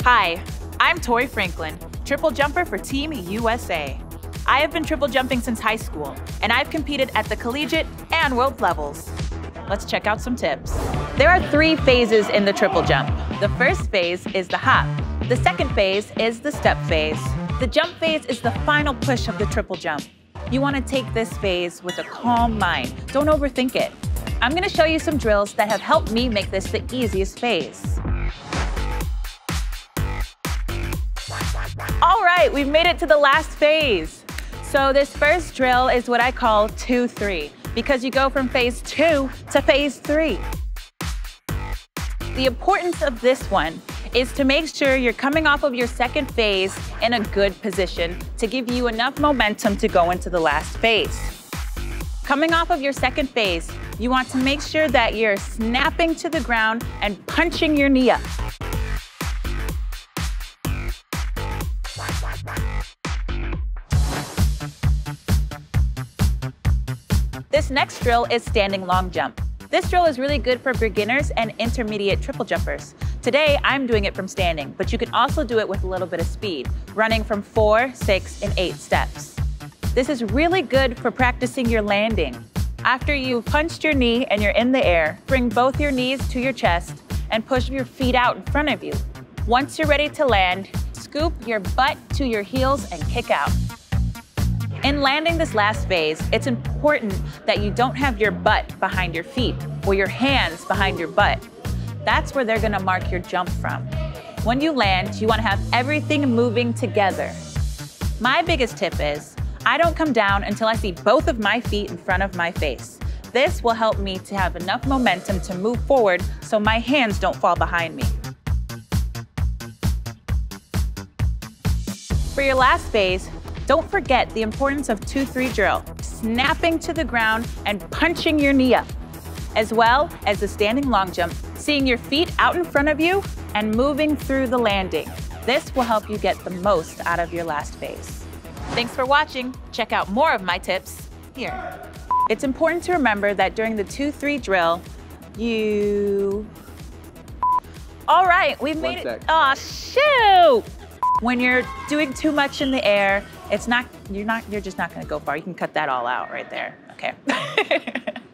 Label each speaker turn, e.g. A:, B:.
A: Hi, I'm Tori Franklin, triple jumper for Team USA. I have been triple jumping since high school, and I've competed at the collegiate and world levels. Let's check out some tips. There are 3 phases in the triple jump. The first phase is the hop. The second phase is the step phase. The jump phase is the final push of the triple jump. You want to take this phase with a calm mind. Don't overthink it. I'm going to show you some drills that have helped me make this the easiest phase. All right, we've made it to the last phase. So this first drill is what I call 2-3, because you go from phase 2 to phase 3. The importance of this one is to make sure you're coming off of your second phase in a good position to give you enough momentum to go into the last phase. Coming off of your second phase, you want to make sure that you're snapping to the ground and punching your knee up. This next drill is standing long jump. This drill is really good for beginners and intermediate triple jumpers. Today, I'm doing it from standing, but you can also do it with a little bit of speed, running from 4, 6, and 8 steps. This is really good for practicing your landing. After you've punched your knee and you're in the air, bring both your knees to your chest and push your feet out in front of you. Once you're ready to land, scoop your butt to your heels and kick out. In landing this last phase, it's important that you don't have your butt behind your feet or your hands behind your butt. That's where they're gonna mark your jump from. When you land, you wanna have everything moving together. My biggest tip is, I don't come down until I see both of my feet in front of my face. This will help me to have enough momentum to move forward so my hands don't fall behind me. For your last phase, don't forget the importance of 2-3 drill, snapping to the ground and punching your knee up, as well as the standing long jump, seeing your feet out in front of you and moving through the landing. This will help you get the most out of your last phase. Thanks for watching. Check out more of my tips here. It's important to remember that during the 2-3 drill, All right, we've made it. Oh, shoot! When you're doing too much in the air, you're just not gonna go far. You can cut that all out right there, okay?